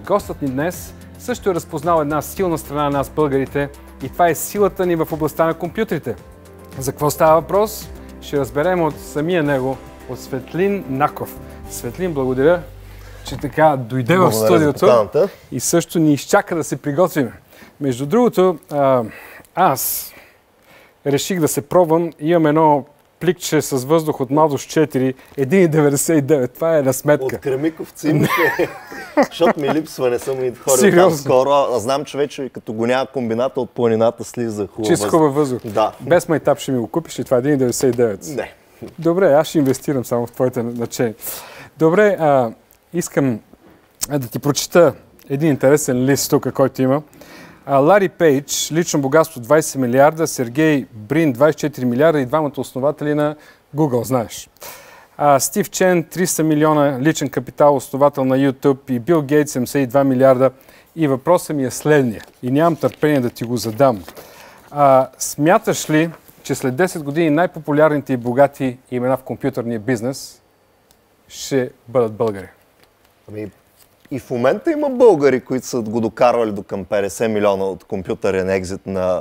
Гостът ни днес също е разпознал една силна страна на нас, българите, и това е силата ни в областта на компютрите. За какво става въпрос? Ще разберем от самия него, от Светлин Наков. Светлин, благодаря, че така дойде в студиото и също ни изчака да се приготвим. Между другото, аз реших да се пробвам. Имам едно пликче с въздух от Младост 4, 1,99. Това е на сметка. От Кремиковци имате, защото ми липсва, не съм и ходил там скоро. Знам, че вече като го няма комбината от планината слиза хубав въздух. Чист хубав въздух. Да. Без майтап ще ми го купиш ли? Това е 1,99. Не. Добре, аз ще инвестирам само в твоите начения. Добре, искам да ти прочита един интересен лист тук, който има. Лари Пейдж, лично богатство 20 милиарда, Сергей Брин 24 милиарда и двамата основатели на Google, знаеш. Стив Чен 300 милиона личен капитал, основател на YouTube, и Бил Гейтс 72 милиарда. И въпросът ми е следния и нямам търпение да ти го задам. Смяташ ли, че след 10 години най-популярните и богати имена в компютърния бизнес ще бъдат българи? И в момента има българи, които са го докарвали до към 50 милиона от компютърен екзит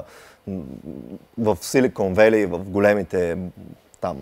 в Силикон Вели, в големите там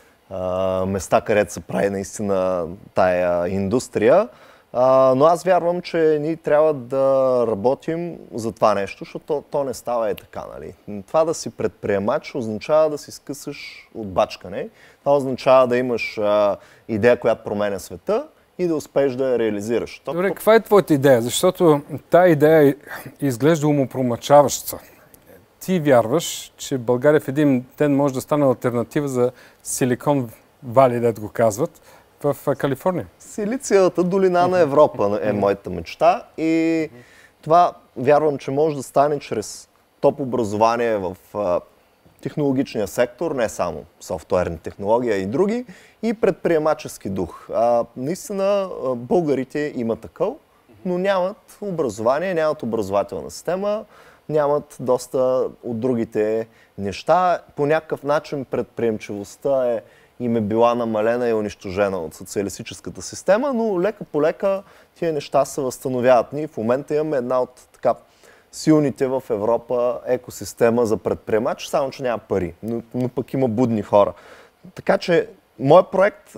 места, където се прави наистина тая индустрия. Но аз вярвам, че ние трябва да работим за това нещо, защото то не става е така, нали? Това да си предприемач означава да си скъсаш от бачкане. Това означава да имаш идея, която променя света и да успееш да я реализираш. Добре, каква е твоята идея? Защото тая идея изглежда умопромъчаваща. Ти вярваш, че България в един ден може да стане алтернатива за Силикон Вали, дето го казват, в Калифорния? Силициевата долина на Европа е моята мечта и това вярвам, че може да стане чрез топ образование в технологичния сектор, не само софтуерни технологии, а и други, и предприемачески дух. Наистина българите имат такъв, но нямат образование, нямат образователна система, нямат доста от другите неща. По някакъв начин предприемчивостта им е била намалена и унищожена от социалистическата система, но лека по лека тия неща се възстановяват. Ние в момента имаме една от силните в Европа екосистема за предприемач, само че няма пари, но пък има будни хора. Така че моят проект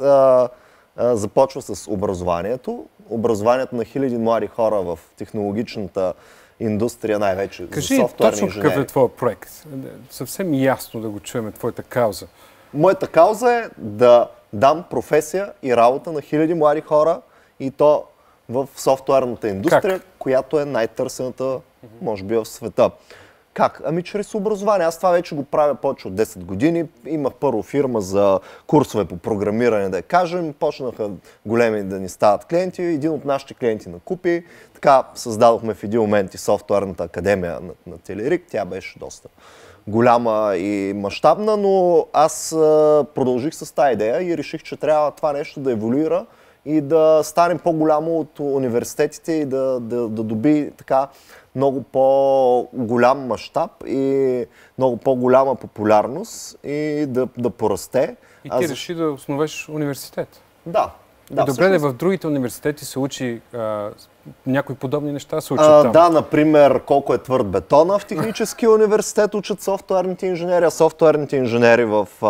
започва с образованието. Образованието на хиляди млади хора в технологичната индустрия, най-вече за софтуерни инженери. Кажи точно какъв е твой проект. Съвсем ясно да го чуем, твоята кауза. Моята кауза е да дам професия и работа на хиляди млади хора и то в софтуерната индустрия, която е най-търсената, може би, в света. Как? Ами чрез образование. Аз това вече го правя повече от 10 години. Имах първо фирма за курсове по програмиране, да я кажем. Почнаха големи да ни стават клиенти. Един от нашите клиенти накупи. Така създадохме в един момент и софтуерната академия на Телерик. Тя беше доста голяма и мащабна, но аз продължих с тази идея и реших, че трябва това нещо да еволюира и да станем по-голямо от университетите и да доби така много по-голям мащаб и много по-голяма популярност и да порасте. И ти реши да основеш университет? Да. Добре, в другите университети се учи някои подобни неща се учат там. Да, например, колко е твърд бетона в техническия университет учат софтуерните инженери, а софтуерните инженери,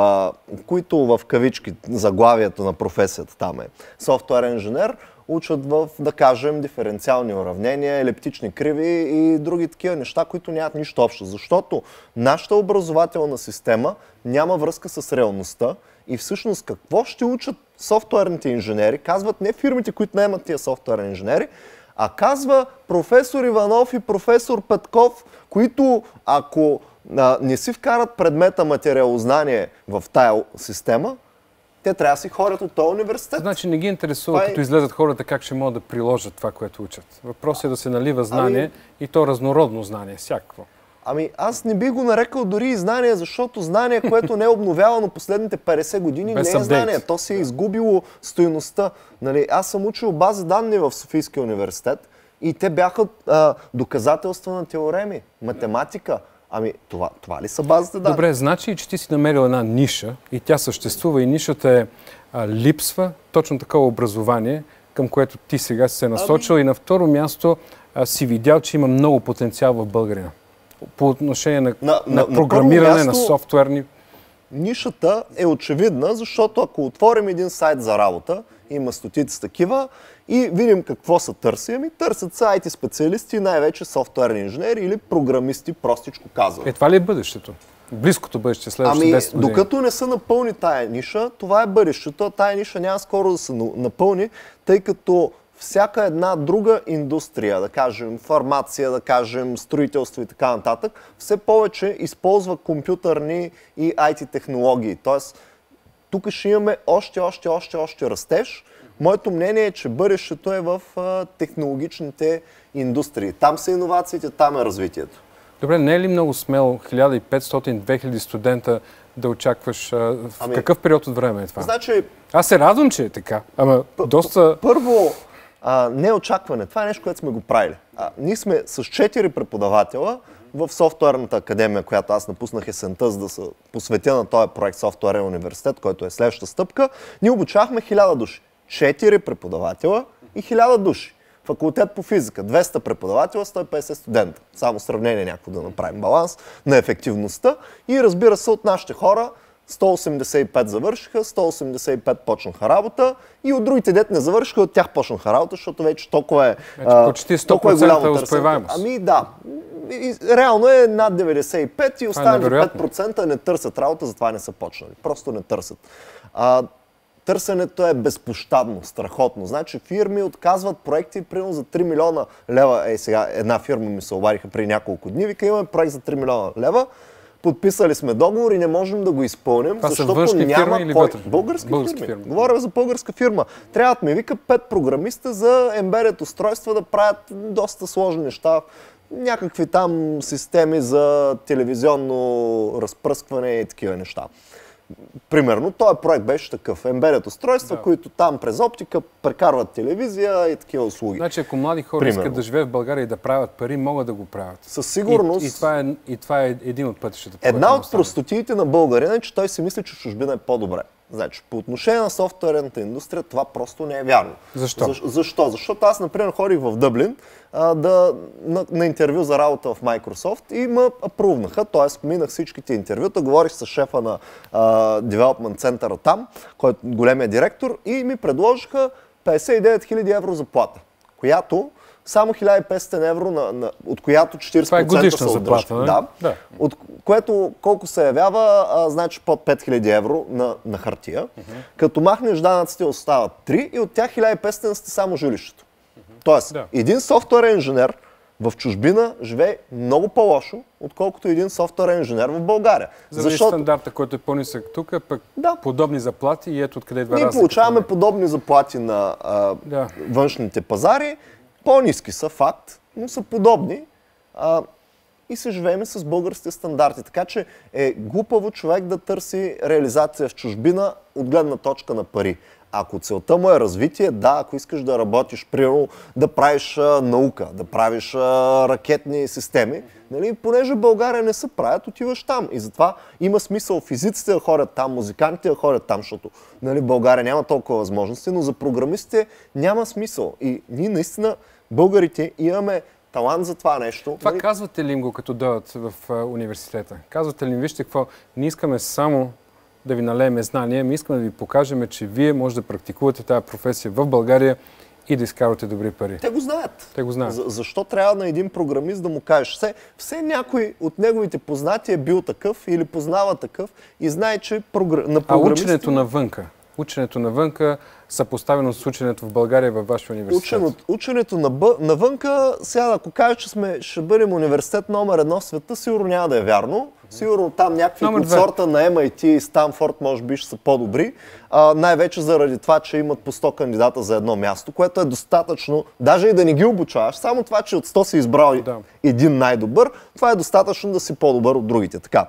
които в кавички заглавието на професията там е софтуерен инженер, учат в, да кажем, диференциални уравнения, елиптични криви и други такива неща, които нямат нищо общо. Защото нашата образователна система няма връзка с реалността и всъщност какво ще учат софтуерните инженери, казват не фирмите, които наемат тия софтуерни инженери, а казва професор Иванов и професор Петков, които ако не си вкарат предмета материалознание в тая система, те трябва да си ходят от този университет. Значи не ги интересува, като излезат хората, как ще могат да приложат това, което учат. Въпросът е да се налива знание и то разнородно знание, всякакво. Ами аз не би го нарекал дори и знание, защото знание, което не е обновявано последните 50 години, не е знание. То си е изгубило стойността. Нали, аз съм учил бази данни в Софийския университет и те бяха доказателства на теореми, математика. Ами това ли са базите данни? Добре, значи, че ти си намерил една ниша и тя съществува и нишата липсва точно такова образование към което ти сега си се насочил? И на второ място си видял, че има много потенциал в България по отношение на програмиране, на софтуерни. Нишата е очевидна, защото ако отворим един сайт за работа, има стотици такива, и видим какво са търси, търсят се IT специалисти, най-вече софтуерни инженери или програмисти, простичко казвам. Това ли е бъдещето? Близкото бъдеще, следващите 10 години? Докато не са напълни тая ниша, това е бъдещето. Тая ниша няма скоро да се напълни, тъй като всяка една друга индустрия, да кажем фармация, да кажем строителство и така нататък, все повече използва компютърни и IT технологии. Тоест, тук ще имаме още растеж. Моето мнение е, че бъдещето е в технологичните индустрии. Там са иновациите, там е развитието. Добре, не е ли много смело 1500-2000 студента да очакваш в какъв период от време е това? Значи, аз се радвам, че е така, ама доста... Първо, не е очакване. Това е нещо, което сме го правили. Ние сме с 4 преподавателя в софтуерната академия, която аз напуснах есента, за да се посветя на този проект Софтуерен университет, който е следващата стъпка. Ние обучавахме 1000 души. 4 преподавателя и 1000 души. Факултет по физика, 200 преподавателя, 150 студента. Само сравнение някакво да направим баланс на ефективността. И разбира се, от нашите хора 185 завършиха, 185 почнаха работа и от другите дет не завършиха, от тях почнаха работа, защото вече толкова е, почти 100% успеваемост. Да. Реално е над 95 и останалите 5% не търсят работа, затова не са почнали. Просто не търсят. Търсенето е безпощадно, страхотно. Значи фирми отказват проекти, примерно за 3 милиона лева. Сега една фирма ми се обадиха преди няколко дни, вика, имаме проект за 3 милиона лева, подписали сме договор и не можем да го изпълним, защото няма кой. Български фирми. Говоря за българска фирма. Трябват ми, вика, 5 програмиста за embedded устройства да правят доста сложни неща. Някакви там системи за телевизионно разпръскване и такива неща. Примерно, този проект беше такъв. Embedded устройства, които там през оптика прекарват телевизия и такива услуги. Значи, ако млади хора искат да живеят в България и да правят пари, могат да го правят. Със сигурност. И това е един от пътищата. Една от простотиите на българина е, че той си мисли, че чужбина е по-добре. Значи, по отношение на софтуерната индустрия, това просто не е вярно. Защо? Защото аз, например, ходих в Дъблин на интервю за работа в Microsoft и ме апрувнаха, т.е. минах всичките интервюта, говорих с шефа на Development Center там, който е големия директор, и ми предложиха 59 000 евро заплата, която само 1500 евро, от която 40% това е годишна заплата, не? Да. От което колко се явява, значи под 5000 евро на хартия. Като махнеш данъците, остават 3 и от тях 1500 сте само жилището. Тоест, един софтуерен инженер в чужбина живее много по-лошо, отколкото един софтуерен инженер в България. Защото стандарта, който е по-нисък тук, е пък подобни заплати и ето откъде идва разлика. Ние получаваме подобни заплати на външните пазари, по-ниски са факт, но са подобни и се живеем с българските стандарти. Така че е глупаво човек да търси реализация в чужбина от гледна точка на пари. Ако целта му е развитие, ако искаш да работиш, примерно да правиш наука, да правиш ракетни системи, нали, понеже в България не се правят, отиваш там. И затова има смисъл физиците да ходят там, музикантите да ходят там, защото нали, България няма толкова възможности, но за програмистите няма смисъл. И ние наистина, българите, имаме талант за това нещо. Това казвате ли им го, като дойдат в университета? Казвате ли им, вижте какво, не искаме само да ви налееме знания, ми искаме да ви покажем, че вие може да практикувате тази професия в България и да изкарвате добри пари. Те го знаят. Те го знаят. Защо трябва на един програмист да му кажеш? Все някой от неговите познати е бил такъв или познава такъв и знае, че на програмисти... Ученето навънка съпоставено с ученето в България във вашия университет. Ученето навънка, сега ако кажа, че ще бъдем университет номер 1 в света, сигурно няма да е вярно. Сигурно там някакви от сорта на MIT и Станфорд може би ще са по-добри. Най-вече заради това, че имат по 100 кандидата за едно място, което е достатъчно, даже и да не ги обучаваш, само това, че от 100 си избрал един най-добър, това е достатъчно да си по-добър от другите. Така.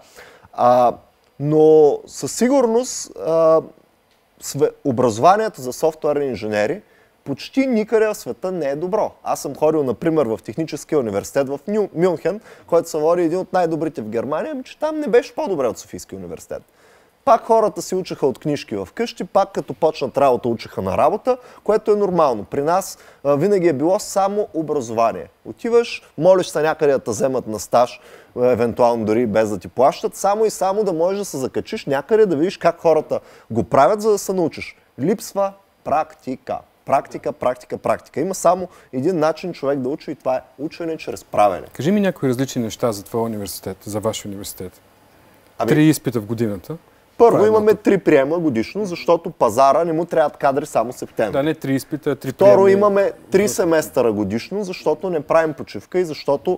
Но със сигурност образованието за софтуерни инженери почти никъде в света не е добро. Аз съм ходил, например, в Техническия университет в Мюнхен, който се води един от най-добрите в Германия, че там не беше по-добре от Софийския университет. Пак хората си учеха от книжки в къщи, пак като почнат работа учеха на работа, което е нормално. При нас винаги е било само образование. Отиваш, молиш се някъде да те вземат на стаж, евентуално дори без да ти плащат, само и само да можеш да се закачиш някъде, да видиш как хората го правят, за да се научиш. Липсва практика. Практика. Има само един начин човек да учи и това е учене чрез правене. Кажи ми някои различни неща за твоя университет, за вашия университет. 3 изпита в годината. Първо имаме 3 приема годишно, защото пазара не му трябват кадри само септември. Да, не 3 изпита, 3 приема. Второ, имаме 3 семестъра годишно, защото не правим почивка и защото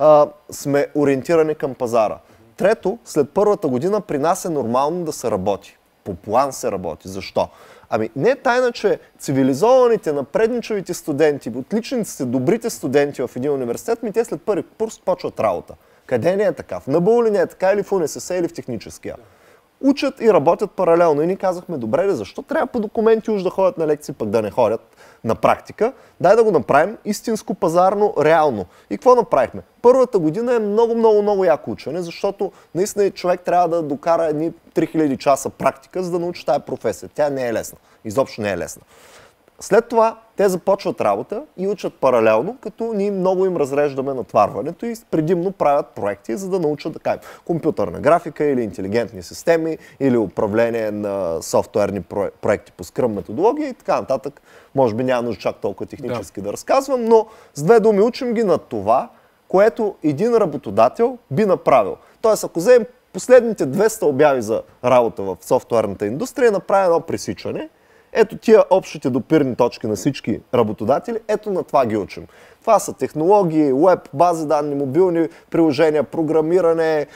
сме ориентирани към пазара. Трето, след първата година при нас е нормално да се работи. По план се работи. Защо? Ами не е тайна, че цивилизованите, напредничавите студенти, отличниците, добрите студенти в един университет, те след първи курс почват работа. Къде не е така? В НБУ ли не е така, или в УНСС, или в техническия? Учат и работят паралелно. И ни казахме, добре, защо трябва по документи уж да ходят на лекции, пък да не ходят на практика? Дай да го направим истинско, пазарно, реално. И какво направихме? Първата година е много яко учене, защото наистина човек трябва да докара едни 3000 часа практика, за да научи тая професия. Тя не е лесна. Изобщо не е лесна. След това те започват работа и учат паралелно, като ние много им разреждаме натварването и предимно правят проекти, за да научат да кажем компютърна графика или интелигентни системи или управление на софтуерни проекти по Scrum методология и така нататък. Може би няма нужда чак толкова технически да разказвам, но с две думи учим ги на това, което един работодател би направил. Тоест, ако вземем последните 200 обяви за работа в софтуерната индустрия, направи едно пресичане. Ето тия общите допирни точки на всички работодатели, ето на това ги учим. Това са технологии, веб, бази данни, мобилни приложения, програмиране,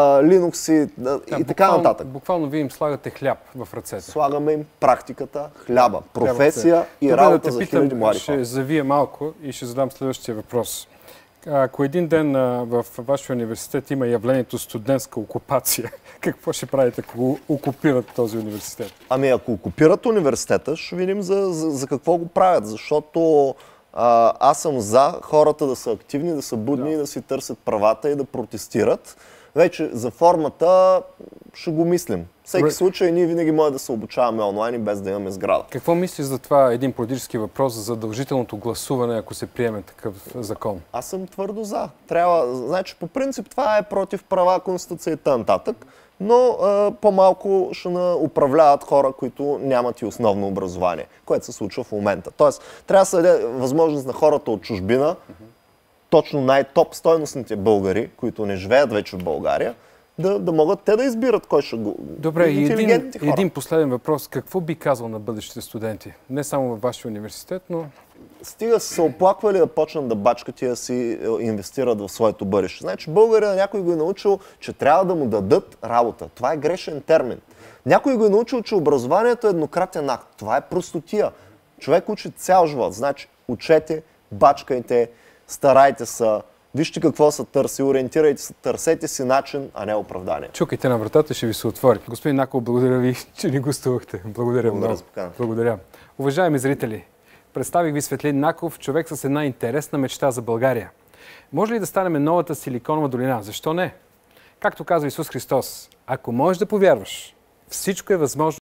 Linux и така нататък. Буквално вие им слагате хляб в ръцете. Слагаме им практиката, хляба, професия и работа за хиляди млади хора. Ще завия малко и ще задам следващия въпрос. Ако един ден в вашия университет има явлението студентска окупация, какво ще правите, ако окупират този университет? Ами ако окупират университета, ще видим за какво го правят, защото аз съм за хората да са активни, да са будни и да си търсят правата и да протестират. Вече за формата ще го мислим. Всеки случай ние винаги може да се обучаваме онлайн и без да имаме сграда. Какво мислиш за това, един политически въпрос, за задължителното гласуване, ако се приеме такъв закон? Аз съм твърдо за. Значи по принцип това е против права, конституция и т.н. Но по-малко ще управляват хора, които нямат и основно образование, което се случва в момента. Тоест, трябва да се даде възможност на хората от чужбина, точно най-топ стойностните българи, които не живеят вече в България, да могат те да избират кой ще го... Добре, един последен въпрос. Какво би казал на бъдещите студенти? Не само във вашия университет, но... Стига са се оплаквали да почнат да бачкат и да си инвестират в своето бъдеще. Значи българина някой го е научил, че трябва да му дадат работа. Това е грешен термин. Някой го е научил, че образованието е еднократен акт. Това е простотия. Човек учи цял живот. Значи учете, бачкайте, старайте се, вижте какво се търси, ориентирайте се, търсете си начин, а не оправдание. Чукайте на вратата, ще ви се отвори. Господин Наков, благодаря ви, че ни гостувахте. Благодаря много. Благодаря. Уважаеми зрители, представих ви Светлин Наков, човек с една интересна мечта за България. Може ли да станем новата Силиконова долина? Защо не? Както казва Исус Христос, ако можеш да повярваш, всичко е възможно.